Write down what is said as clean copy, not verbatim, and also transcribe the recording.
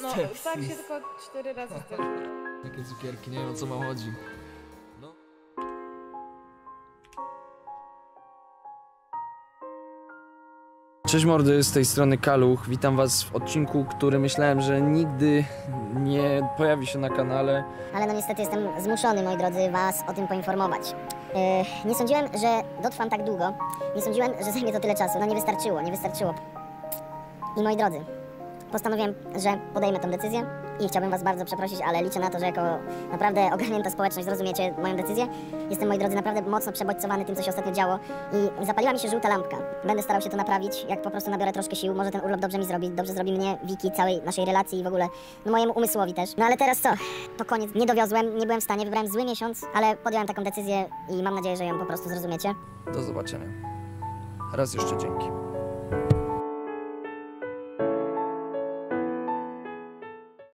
No, tak się tylko 4 razy zdarzyło. Takie cukierki, nie wiem, o co mam chodzi. No. Cześć mordy, z tej strony Kaluch. Witam was w odcinku, który myślałem, że nigdy nie pojawi się na kanale. Ale no niestety jestem zmuszony, moi drodzy, was o tym poinformować. Nie sądziłem, że dotrwam tak długo. Nie sądziłem, że zajmie to tyle czasu. No nie wystarczyło. I moi drodzy, postanowiłem, że podejmę tę decyzję i chciałbym was bardzo przeprosić, ale liczę na to, że jako naprawdę ogarnięta społeczność zrozumiecie moją decyzję. Jestem, moi drodzy, naprawdę mocno przebodźcowany tym, co się ostatnio działo i zapaliła mi się żółta lampka. Będę starał się to naprawić, jak po prostu nabiorę troszkę sił. Może ten urlop dobrze mi zrobi, dobrze zrobi mnie, Wiki, całej naszej relacji i w ogóle no, mojemu umysłowi też. No ale teraz co? To koniec. Nie dowiozłem, nie byłem w stanie, wybrałem zły miesiąc, ale podjąłem taką decyzję i mam nadzieję, że ją po prostu zrozumiecie. Do zobaczenia. Raz jeszcze dzięki.